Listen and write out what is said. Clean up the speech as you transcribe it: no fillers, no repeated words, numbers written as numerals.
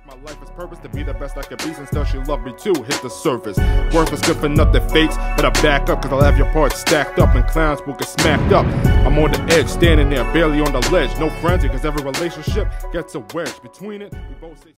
My life is purpose to be the best I can be, and still she loved me too. Hit the surface. Worthless, good for nothing fakes. But I back up, cause I'll have your parts stacked up, and clowns will get smacked up. I'm on the edge, standing there, barely on the ledge. No frenzy, cause every relationship gets a wedge. Between it, we both say